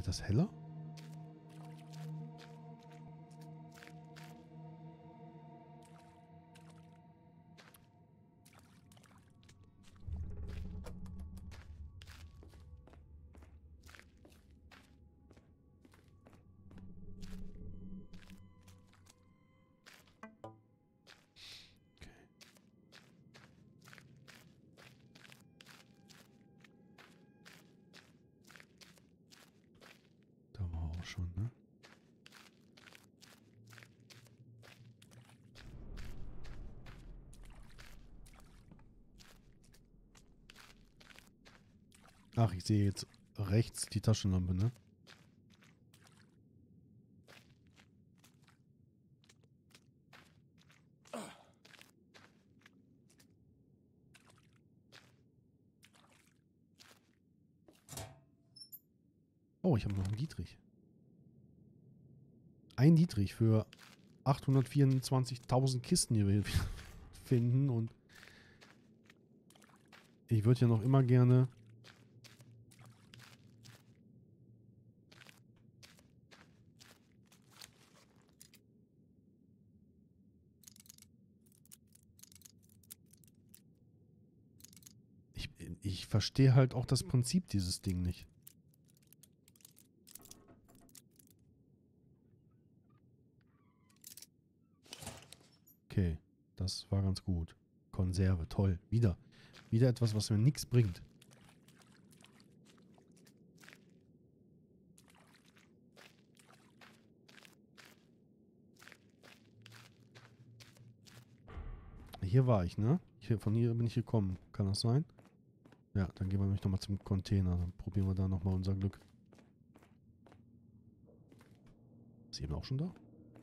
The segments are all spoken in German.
Wird das heller? Da war auch schon, ne? Ach, ich sehe jetzt rechts die Taschenlampe, ne? Oh, ich habe noch einen Dietrich. Ein Dietrich für 824.000 Kisten, die wir finden. Und ich würde ja noch immer gerne... Ich verstehe halt auch das Prinzip dieses Ding nicht. Okay, das war ganz gut. Konserve, toll. Wieder etwas, was mir nichts bringt. Hier war ich, ne? Von hier bin ich gekommen. Kann das sein? Ja, dann gehen wir nämlich nochmal zum Container. Dann probieren wir da nochmal unser Glück. Ist sie eben auch schon da?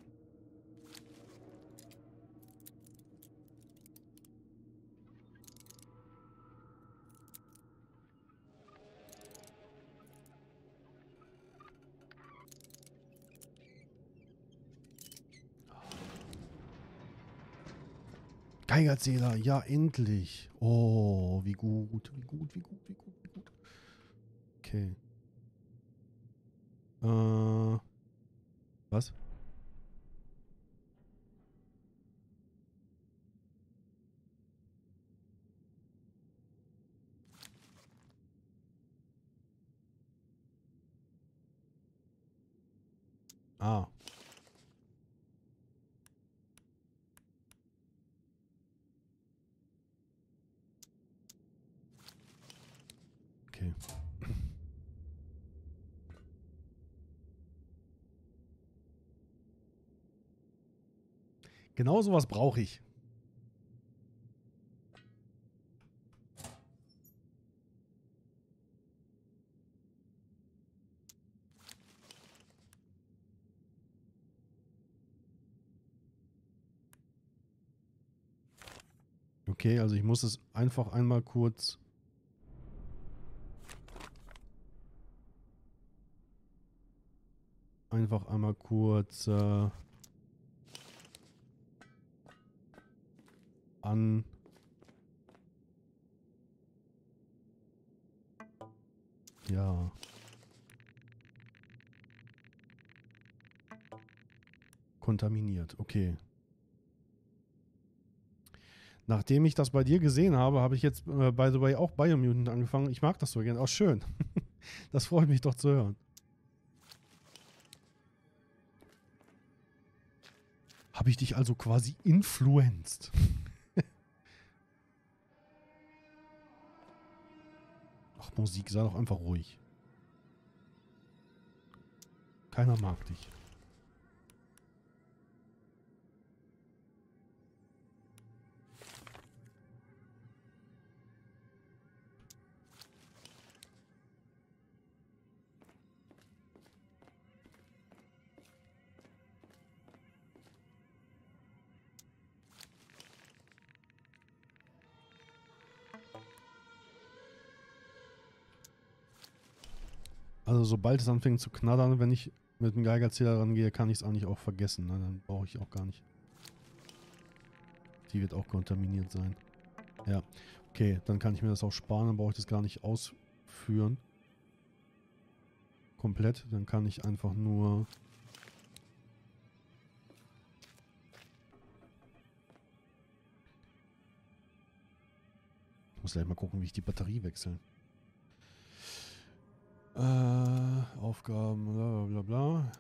Geigerzähler, ja, endlich. Oh, wie gut, wie gut, wie gut, wie gut, wie gut. Okay. Was? Ah. Okay. Genau sowas brauche ich. Okay, also ich muss es einfach einmal kurz... Einfach einmal kurz an... Ja. Kontaminiert, okay. Nachdem ich das bei dir gesehen habe, habe ich jetzt, by the way, auch Biomutant angefangen. Ich mag das so gerne. Oh, schön. Das freut mich doch zu hören. Habe ich dich also quasi influenced? Ach, Musik, sei doch einfach ruhig. Keiner mag dich. Also sobald es anfängt zu knattern, wenn ich mit dem Geigerzähler rangehe, kann ich es eigentlich auch vergessen. Ne? Dann brauche ich auch gar nicht. Die wird auch kontaminiert sein. Ja, okay, dann kann ich mir das auch sparen, dann brauche ich das gar nicht ausführen. komplett. Dann kann ich einfach nur... Ich muss gleich mal gucken, wie ich die Batterie wechseln. Aufgaben, bla bla bla bla.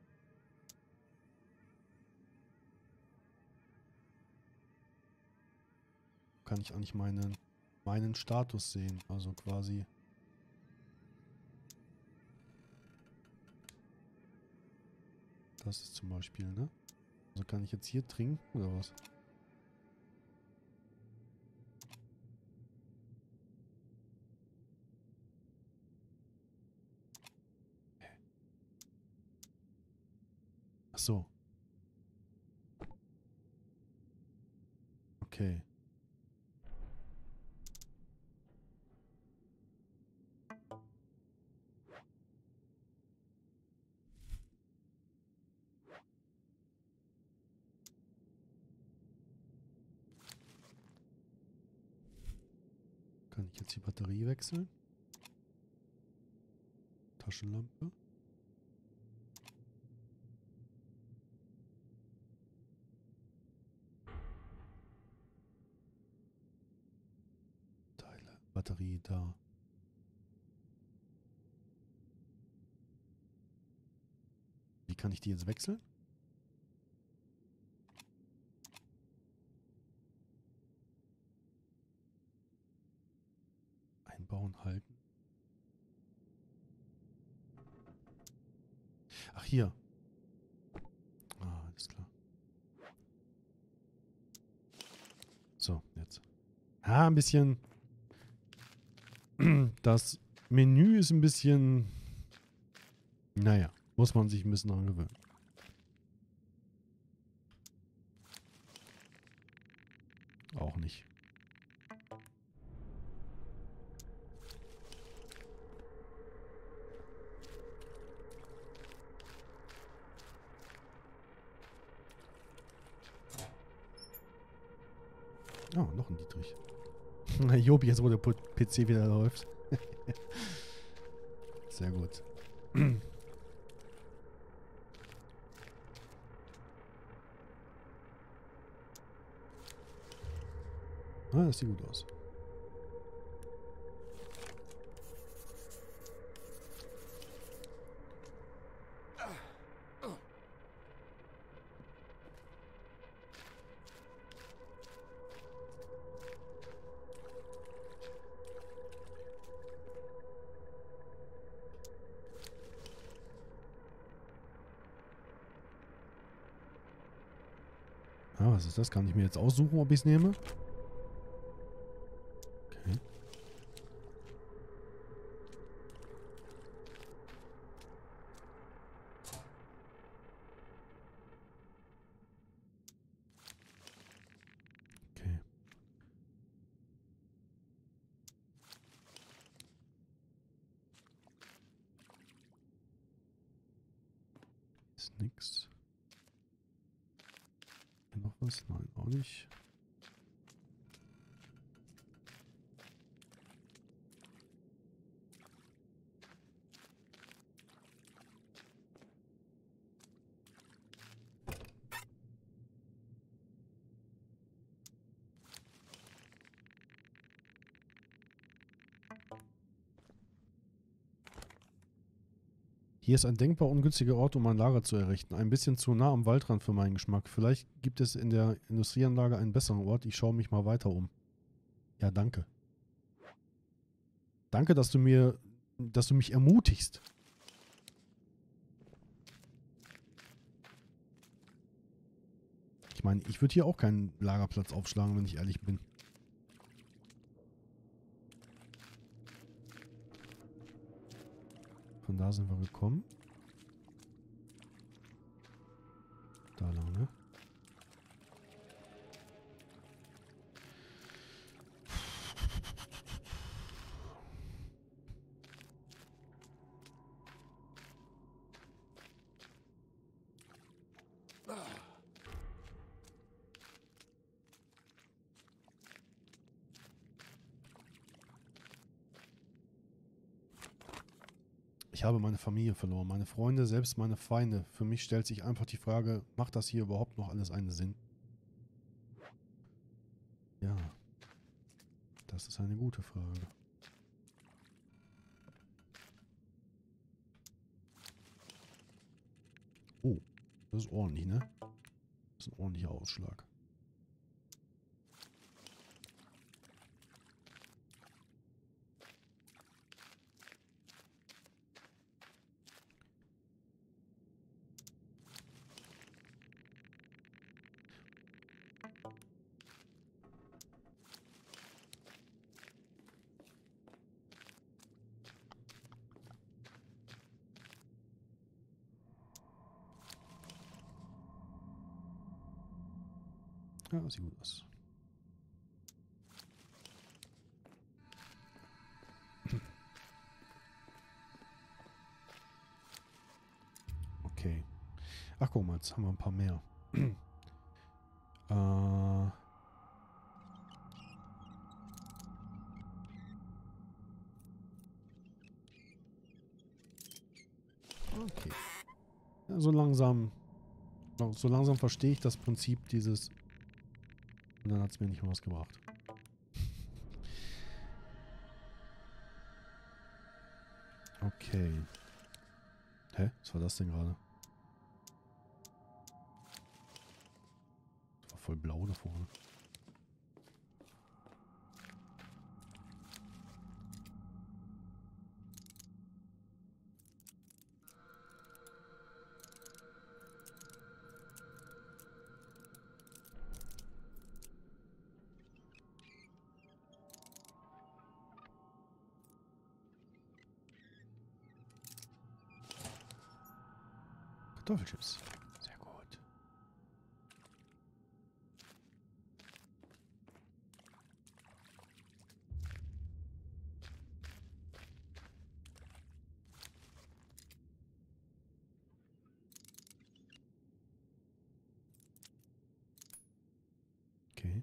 Kann ich eigentlich meinen Status sehen. Also quasi... Das ist zum Beispiel, ne? Also kann ich jetzt hier trinken oder was? Ach so. Okay. Kann ich jetzt die Batterie wechseln? Taschenlampe. Teile. Batterie da. Wie kann ich die jetzt wechseln? Einbauen, halten. Ach, hier. Ah, alles klar. So, jetzt. Ah, ein bisschen... Das Menü ist ein bisschen... Naja, muss man sich ein bisschen dran gewöhnen. Auch nicht. Oh, noch ein Dietrich. Jobi, jetzt wo der PC wieder läuft. Sehr gut. Ah, das sieht gut aus. Ah, was ist das? Kann ich mir jetzt aussuchen, ob ich es nehme? Okay. Okay. Ist nix. Hier noch was? Nein, auch nicht. Hier ist ein denkbar ungünstiger Ort, um ein Lager zu errichten. Ein bisschen zu nah am Waldrand für meinen Geschmack. Vielleicht gibt es in der Industrieanlage einen besseren Ort. Ich schaue mich mal weiter um. Ja, danke. Danke, dass du mich ermutigst. Ich meine, ich würde hier auch keinen Lagerplatz aufschlagen, wenn ich ehrlich bin. Von da sind wir gekommen. Da lang, ne? Ich habe meine Familie verloren, meine Freunde, selbst meine Feinde. Für mich stellt sich einfach die Frage, macht das hier überhaupt noch alles einen Sinn? Ja, das ist eine gute Frage. Oh, das ist ordentlich, ne? Das ist ein ordentlicher Ausschlag. Ja, sieht gut aus. Okay. Ach, guck mal, jetzt haben wir ein paar mehr. Okay. Ja, so langsam verstehe ich das Prinzip dieses... Und dann hat es mir nicht mehr was gebracht. Okay. Hä? Was war das denn gerade? Das war voll blau da vorne. Kartoffelchips. Sehr gut. Okay.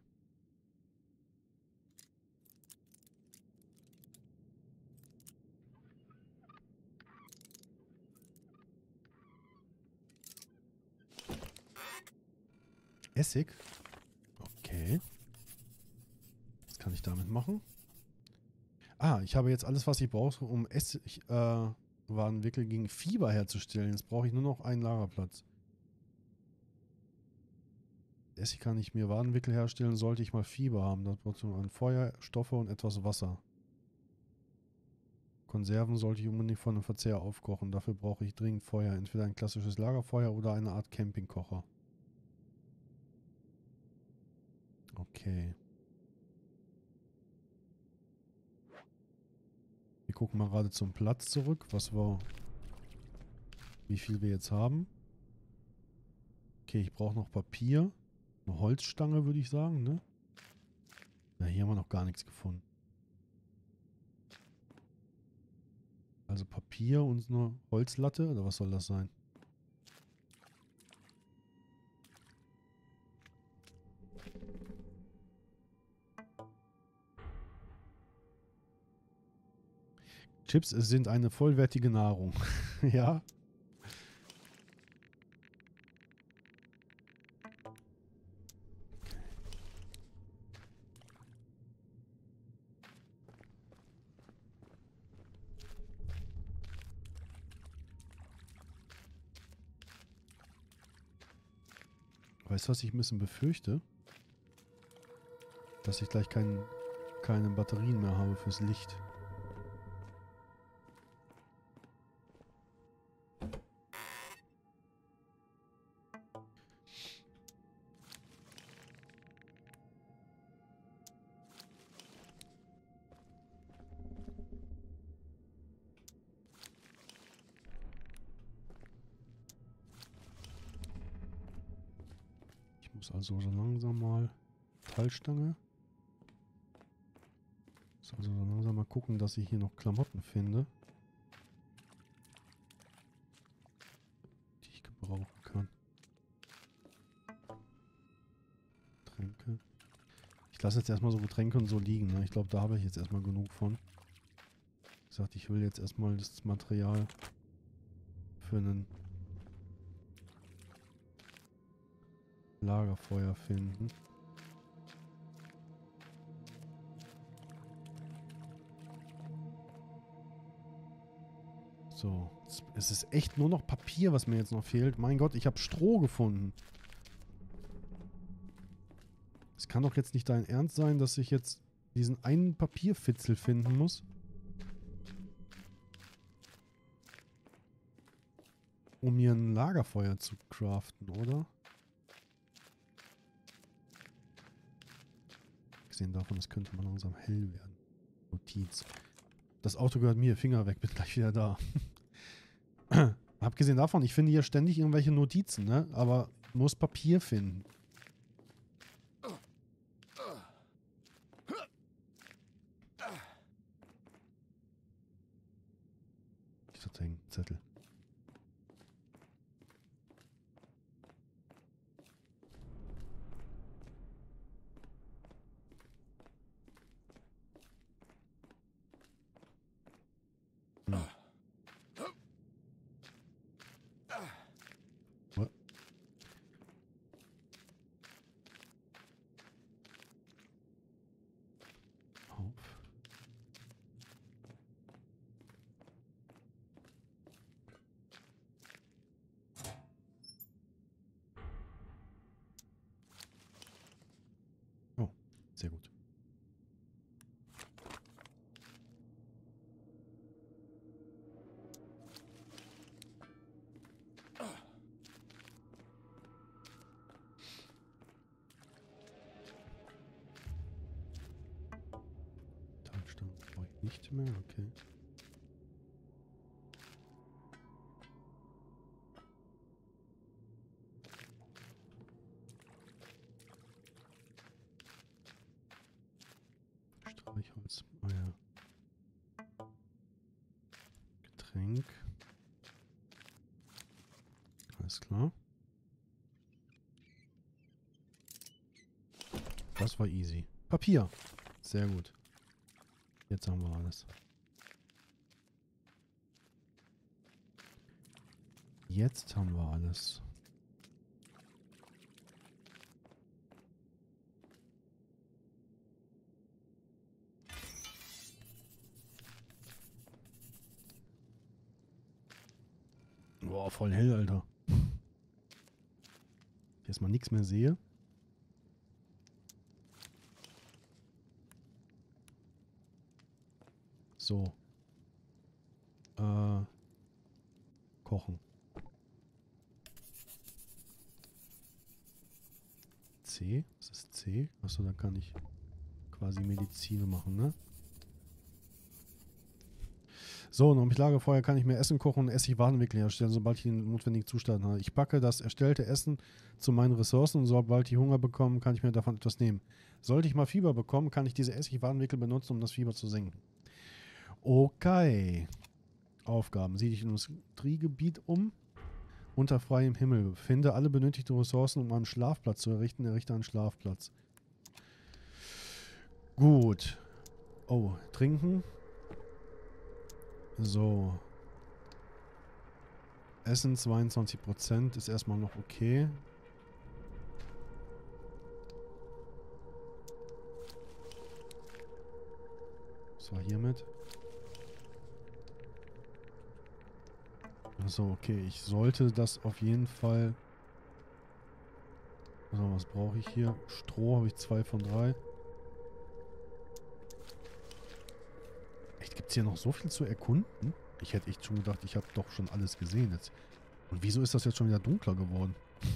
Essig. Okay. Was kann ich damit machen? Ah, ich habe jetzt alles, was ich brauche, um Warenwickel gegen Fieber herzustellen. Jetzt brauche ich nur noch einen Lagerplatz. Essig kann ich mir Wadenwickel herstellen, sollte ich mal Fieber haben. Das braucht man Feuer, Stoffe und etwas Wasser. Konserven sollte ich unbedingt von dem Verzehr aufkochen. Dafür brauche ich dringend Feuer. Entweder ein klassisches Lagerfeuer oder eine Art Campingkocher. Okay. Wir gucken mal gerade zum Platz zurück, wie viel wir jetzt haben. Okay, ich brauche noch Papier. Eine Holzstange, würde ich sagen, ne? Ja, hier haben wir noch gar nichts gefunden. Also Papier und eine Holzlatte, oder was soll das sein? Chips sind eine vollwertige Nahrung. Ja. Weißt du, was ich ein bisschen befürchte? Dass ich gleich keine Batterien mehr habe fürs Licht. Ich muss also so langsam mal Metallstange. Muss also so langsam mal gucken, dass ich hier noch Klamotten finde, die ich gebrauchen kann. Getränke. Ich lasse jetzt erstmal so Getränke und so liegen. Ne? Ich glaube, da habe ich jetzt erstmal genug von. gesagt, ich will jetzt erstmal das Material für ein Lagerfeuer finden. So, es ist echt nur noch Papier, was mir jetzt noch fehlt. Mein Gott, ich habe Stroh gefunden. Es kann doch jetzt nicht dein Ernst sein, dass ich jetzt diesen einen Papierfitzel finden muss, um mir ein Lagerfeuer zu craften, oder? Abgesehen davon, es könnte mal langsam hell werden. Notiz. Das Auto gehört mir, Finger weg, bin gleich wieder da. Abgesehen davon, ich finde hier ständig irgendwelche Notizen, ne? Aber muss Papier finden. Ich hatte einen Zettel. What? Auf. Oh, sehr gut. Tankstellen brauche ich nicht mehr, okay. Streichholz, euer Getränk. Alles klar. Das war easy. Papier. Sehr gut. Jetzt haben wir alles. Jetzt haben wir alles. Boah, voll hell, Alter. Ich erstmal nichts mehr sehe. So. Kochen. C? Was ist C? Achso, dann kann ich quasi Medizin machen, ne? So, noch mit Lagerfeuer kann ich mir Essen kochen und Essig-Warenwickel herstellen, sobald ich den notwendigen Zustand habe. Ich packe das erstellte Essen zu meinen Ressourcen und sobald ich Hunger bekomme, kann ich mir davon etwas nehmen. Sollte ich mal Fieber bekommen, kann ich diese Essig-Warenwickel benutzen, um das Fieber zu senken. Okay. Aufgaben. Sieh dich im Industriegebiet um. Unter freiem Himmel. Finde alle benötigten Ressourcen, um einen Schlafplatz zu errichten. Errichte einen Schlafplatz. Gut. Oh, trinken. So. Essen 22% ist erstmal noch okay. Was war hiermit? Achso, okay. Ich sollte das auf jeden Fall... Also, was brauche ich hier? Stroh habe ich 2 von 3. Echt, gibt es hier noch so viel zu erkunden? Ich hätte echt schon gedacht, ich habe doch schon alles gesehen jetzt. Und wieso ist das jetzt schon wieder dunkler geworden?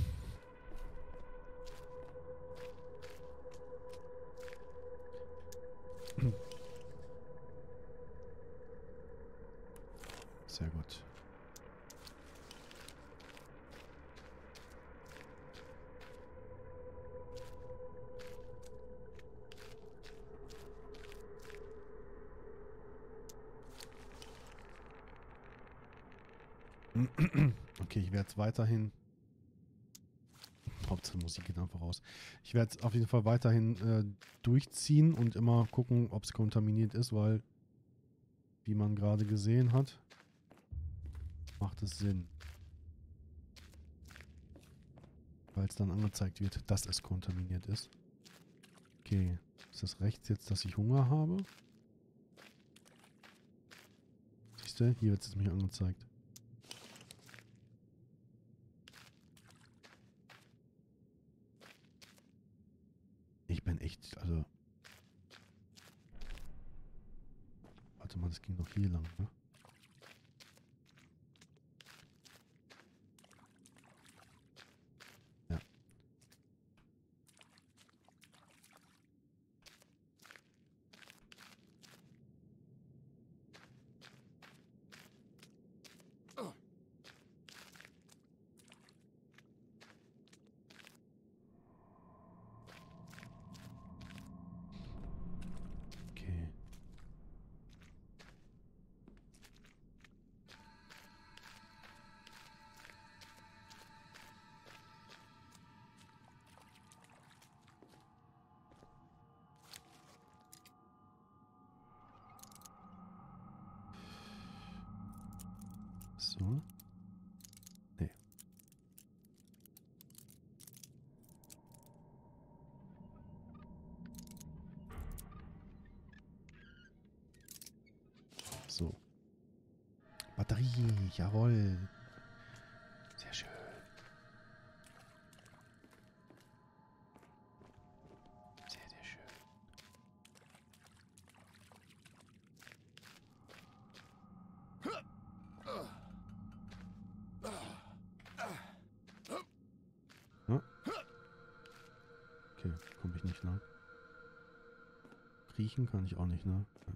Sehr gut. Okay, ich werde es weiterhin... Hauptsache Musik geht einfach raus. Ich werde es auf jeden Fall weiterhin durchziehen und immer gucken, ob es kontaminiert ist, weil wie man gerade gesehen hat, macht es Sinn. Weil es dann angezeigt wird, dass es kontaminiert ist. Okay, ist das rechts jetzt, dass ich Hunger habe? Siehst du, hier wird es mir angezeigt. Ich bin echt, also... Warte mal, das ging doch hier lang, ne? Ja. Okay. So. Nee. So. Batterie, jawohl. Sehr schön. Sehr, sehr schön. Ja. Okay, komme ich nicht lang. Kriechen kann ich auch nicht, ne? Ja.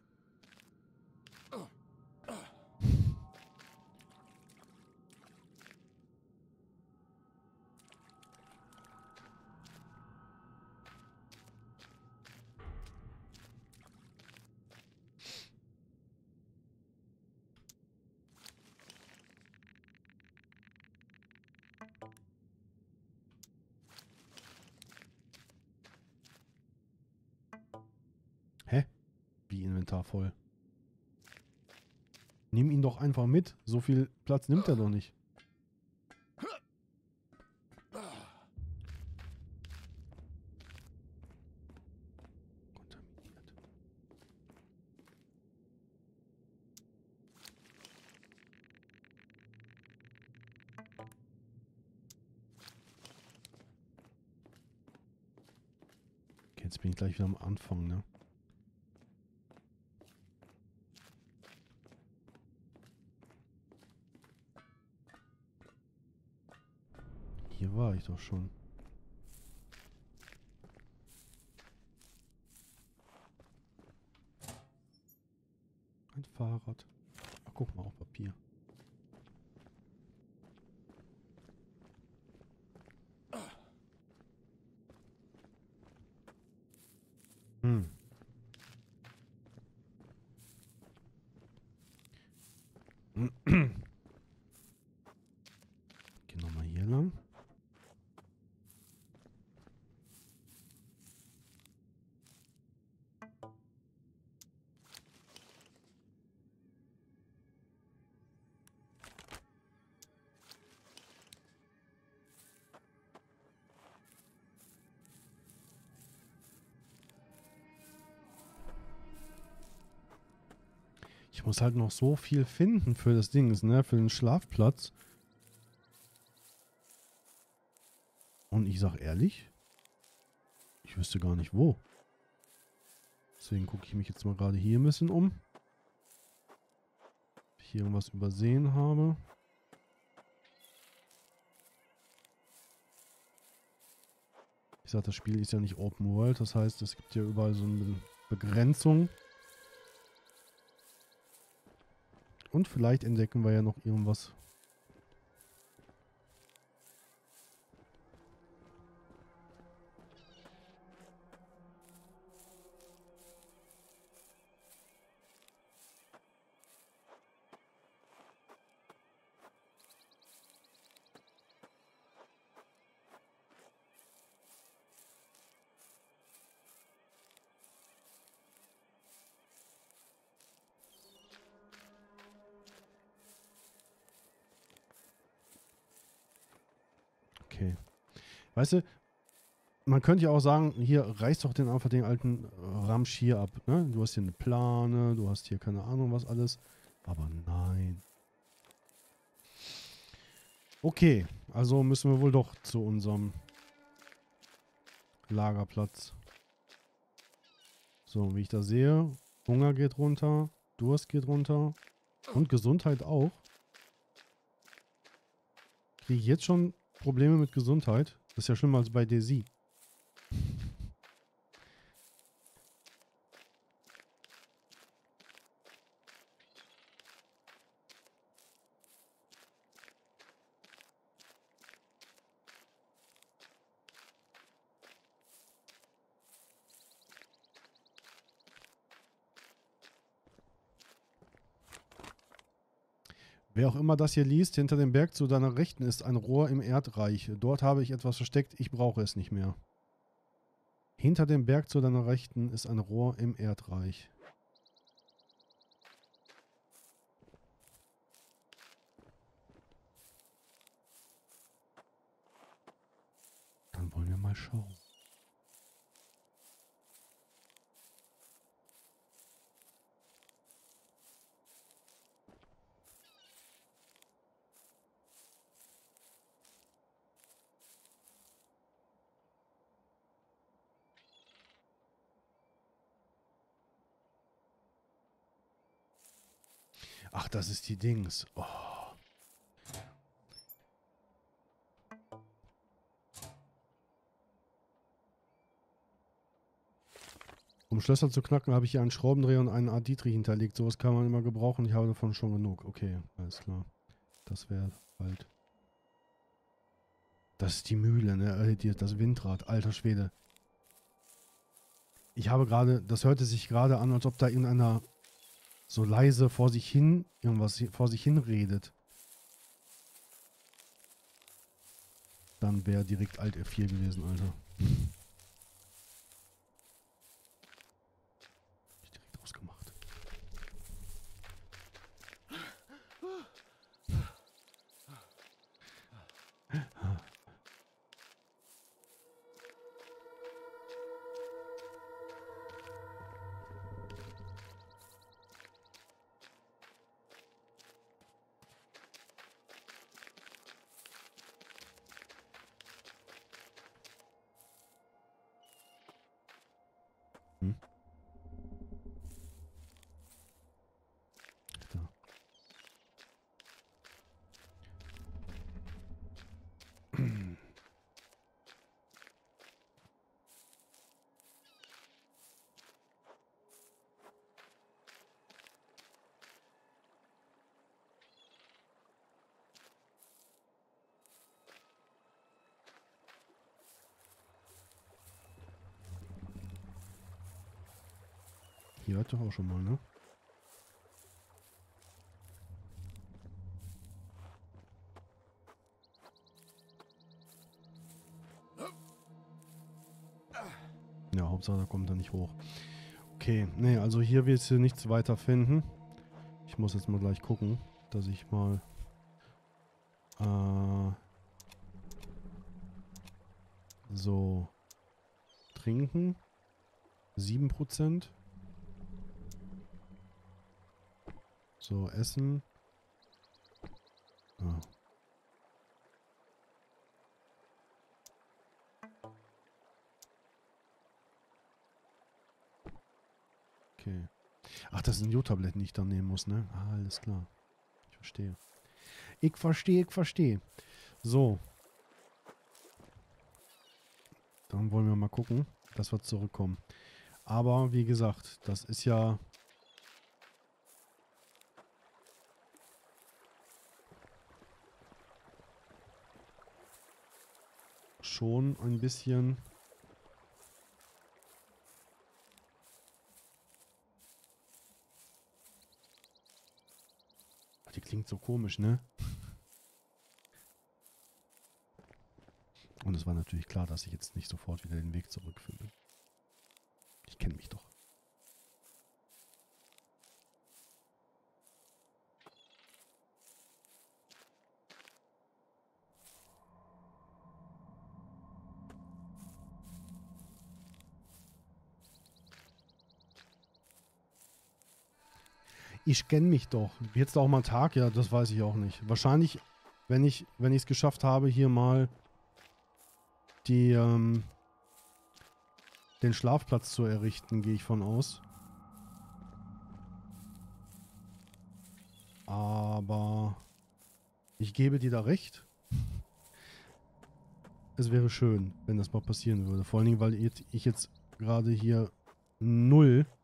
Hä? Wie Inventar voll? Nimm ihn doch einfach mit. So viel Platz nimmt er doch nicht. Kontaminiert. Okay, jetzt bin ich gleich wieder am Anfang, ne? Hier war ich doch schon. Ein Fahrrad. Ach, guck mal, auch Papier. Hm. Gehen nochmal hier lang. Ich muss halt noch so viel finden für das Ding, ne? Für den Schlafplatz. Und ich sag ehrlich, ich wüsste gar nicht wo. Deswegen gucke ich mich jetzt mal gerade hier ein bisschen um. Ob ich hier irgendwas übersehen habe. Ich sag, das Spiel ist ja nicht Open World. Das heißt, es gibt ja überall so eine Begrenzung. Und vielleicht entdecken wir ja noch irgendwas. Okay. Weißt du, man könnte ja auch sagen, hier reißt doch einfach den alten Ramsch hier ab. Ne? Du hast hier eine Plane, du hast hier keine Ahnung was alles. Aber nein. Okay, also müssen wir wohl doch zu unserem Lagerplatz. So, wie ich da sehe, Hunger geht runter, Durst geht runter und Gesundheit auch. Kriege ich jetzt schon Probleme mit Gesundheit? Das ist ja schlimmer als bei Desi. Wer auch immer das hier liest, hinter dem Berg zu deiner Rechten ist ein Rohr im Erdreich. Dort habe ich etwas versteckt, ich brauche es nicht mehr. Hinter dem Berg zu deiner Rechten ist ein Rohr im Erdreich. Dann wollen wir mal schauen. Ach, das ist die Dings. Oh. Um Schlösser zu knacken, habe ich hier einen Schraubendreher und einen Aditri hinterlegt. Sowas kann man immer gebrauchen. Ich habe davon schon genug. Okay, alles klar. Das wäre bald. Das ist die Mühle, ne? Das Windrad. Alter Schwede. Ich habe gerade, das hörte sich gerade an, als ob da irgendeiner so leise vor sich hin, irgendwas vor sich hin redet. Dann wäre direkt Alt F4 gewesen, Alter. Ich direkt ausgemacht. Hm? Da. Hier hat doch auch schon mal, ne? Ja, Hauptsache, da kommt er nicht hoch. Okay, nee, also hier willst du nichts weiter finden. Ich muss jetzt mal gleich gucken, dass ich mal so trinken. 7%. So, Essen. Ah. Okay. Ach, das sind Jodtabletten, die ich dann nehmen muss, ne? Ah, alles klar. Ich verstehe. Ich verstehe, ich verstehe. So. Dann wollen wir mal gucken, dass wir zurückkommen. Aber, wie gesagt, das ist ja schon ein bisschen... Die klingt so komisch, ne? Und es war natürlich klar, dass ich jetzt nicht sofort wieder den Weg zurückfinde. Ich kenne mich doch. Ich kenne mich doch. Jetzt auch mal einen Tag? Ja, das weiß ich auch nicht. Wahrscheinlich, wenn ich es geschafft habe, hier mal die, den Schlafplatz zu errichten, gehe ich von aus. Aber ich gebe dir da recht. Es wäre schön, wenn das mal passieren würde. Vor allen Dingen, weil ich jetzt gerade hier null